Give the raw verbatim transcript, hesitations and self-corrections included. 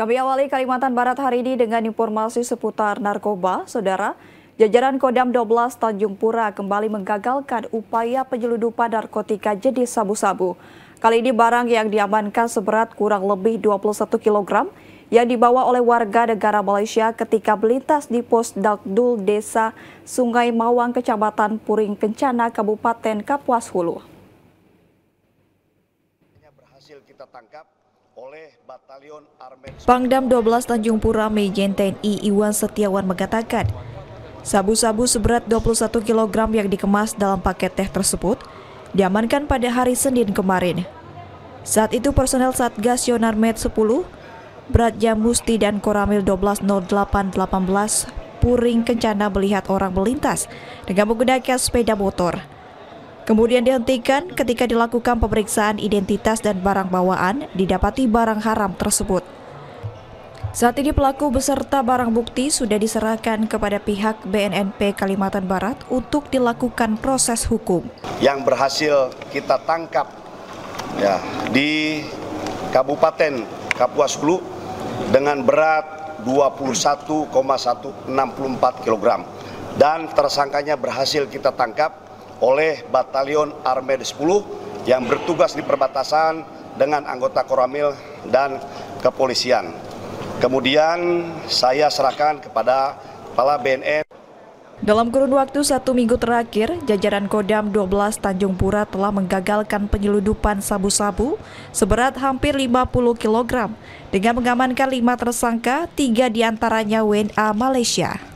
Kami awali Kalimantan Barat hari ini dengan informasi seputar narkoba. Saudara, jajaran Kodam dua belas Tanjung Pura kembali menggagalkan upaya penyelundupan narkotika jenis sabu-sabu. Kali ini barang yang diamankan seberat kurang lebih dua puluh satu kilogram yang dibawa oleh warga negara Malaysia ketika melintas di pos Dakdul Desa Sungai Mawang, Kecamatan Puring Kencana, Kabupaten Kapuas Hulu. Berhasil kita tangkap oleh Batalion Armet. Pangdam dua belas Tanjung Pura Majen T N I Iwan Setiawan mengatakan, sabu-sabu seberat dua puluh satu kilogram yang dikemas dalam paket teh tersebut diamankan pada hari Senin kemarin. Saat itu personel Satgas Yonarmet sepuluh, Bratja Musti dan Koramil dua belas nol delapan delapan belas Puring Kencana melihat orang melintas dengan menggunakan sepeda motor. Kemudian dihentikan ketika dilakukan pemeriksaan identitas dan barang bawaan, didapati barang haram tersebut. Saat ini pelaku beserta barang bukti sudah diserahkan kepada pihak B N N P Kalimantan Barat untuk dilakukan proses hukum. Yang berhasil kita tangkap ya, di Kabupaten Kapuas Hulu dengan berat dua puluh satu koma seratus enam puluh empat kilogram. Dan tersangkanya berhasil kita tangkap oleh Batalion Armet sepuluh yang bertugas di perbatasan dengan anggota Koramil dan kepolisian. Kemudian saya serahkan kepada kepala B N N. Dalam kurun waktu satu minggu terakhir, jajaran Kodam dua belas Tanjung Pura telah menggagalkan penyelundupan sabu-sabu seberat hampir lima puluh kilogram dengan mengamankan lima tersangka, tiga diantaranya W N A Malaysia.